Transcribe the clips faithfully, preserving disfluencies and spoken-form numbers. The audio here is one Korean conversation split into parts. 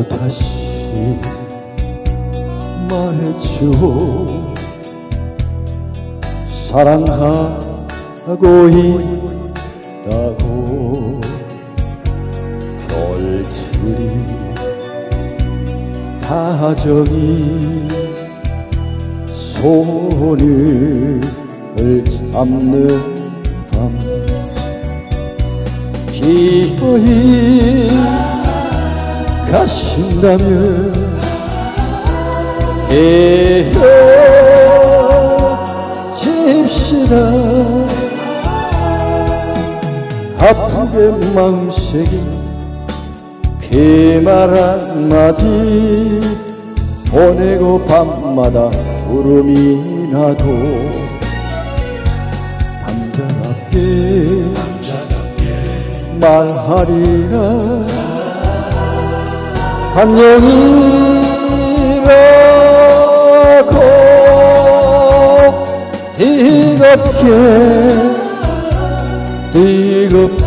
또다시 말해줘. 사랑하고 있다고. 별들이 다정히 손을 잡는 밤, 기어이 가신다면 헤어집시다. 아프게 마음 새긴 그 말 한마디 보내고 밤마다 울음이 나도 남자답게 말하리라. 안녕이라고 뜨겁게 뜨겁게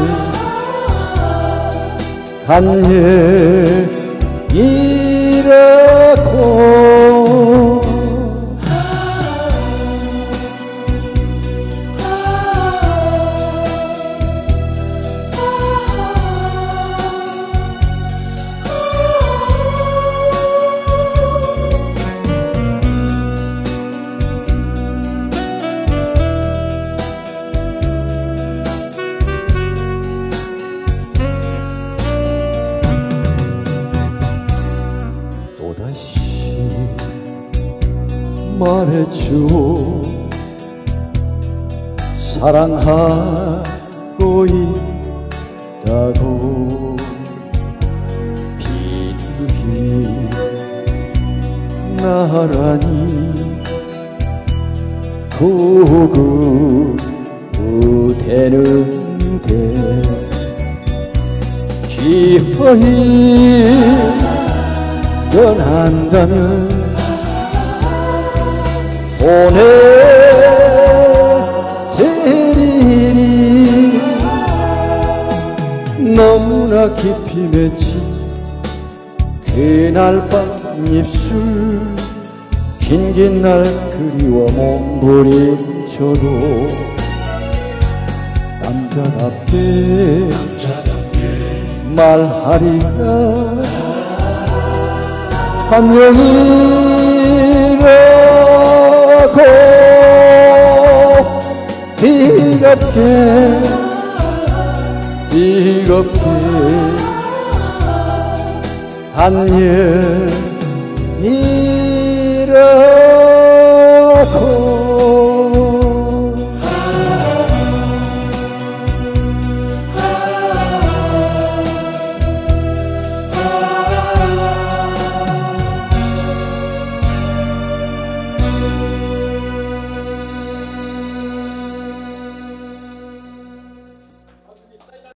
안녕이라고. 또다시 말해줘. 사랑하고 있다고. 비둘기 나란히 구구대는데 기어이 떠난다면 보내드리니. 너무나 깊이 맺힌 그날 밤 입술, 긴긴 날 그리워 몸부림쳐도 남자답게 말하리라. 안녕이라고 뜨겁게 뜨겁게 안녕이라고.